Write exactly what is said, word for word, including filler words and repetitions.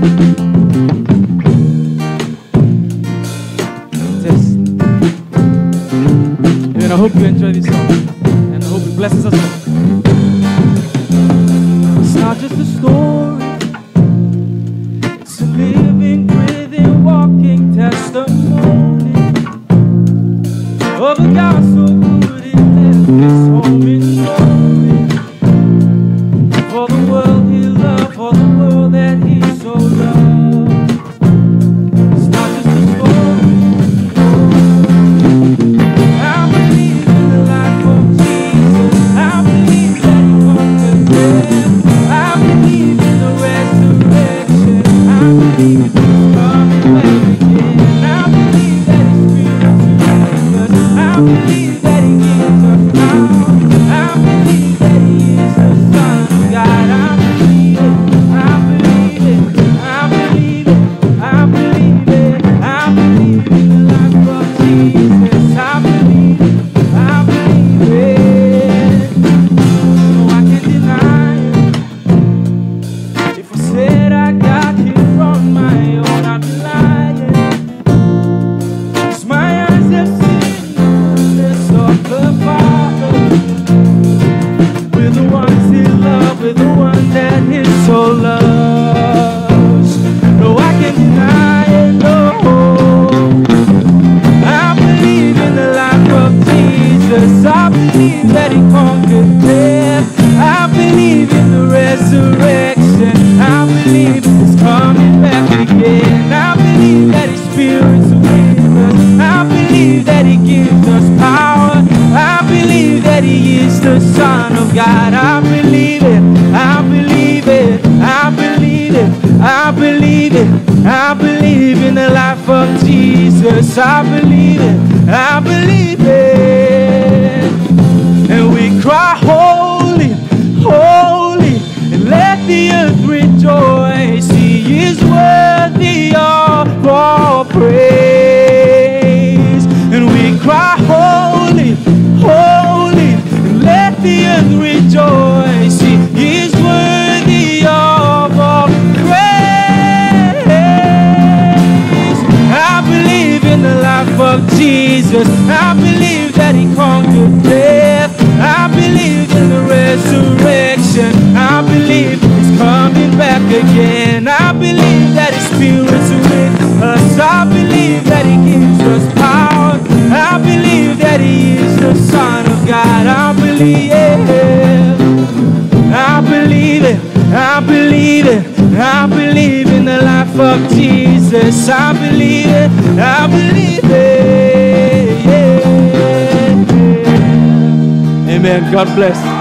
And I hope you enjoy this song, and I hope it blesses us all. It's not just a story, it's a living, breathing, walking testimony of a God so good he left his home in glory. For the world he loved, for the world that he so loved. It's not just a story. I believe in the life of Jesus. I believe that he conquered death. I believe in the resurrection. I believe he's coming back again. I believe that his spirit is with us. I believe that he gives us power. I believe that he is the Son of God. I believe it. I believe it. I believe it. I believe it. I believe in the life of Jesus. I believe it. I believe it. No, I can't deny it. If I said I got here on my own, I'd be lying. 'Cause my eyes have seen the goodness of the Father. We're the ones he loves, we're the ones that he so loves. No, I can't deny it, no. I believe in the life of Jesus. I believe that he conquered death. I believe in the resurrection. I believe he's coming back again. I believe that his spirit's with us. I believe that he gives us power. I believe that he is the Son of God. I believe it. I believe it. I believe it. I believe it. I believe in the life of Jesus. I believe it. I believe it. And we cry, holy, holy, and let the earth rejoice. He is worthy of all praise. And we cry, holy, holy, and let the earth rejoice. He is worthy of all praise. I believe in the life of Jesus. I believe that he conquered death. I believe in the resurrection. I believe he's coming back again. I believe that his spirit's with us. I believe that he gives us power. I believe that he is the Son of God. I believe it. I believe it. I believe it. I believe in the life of Jesus. I believe it. I believe it. Yeah. Amen. God bless.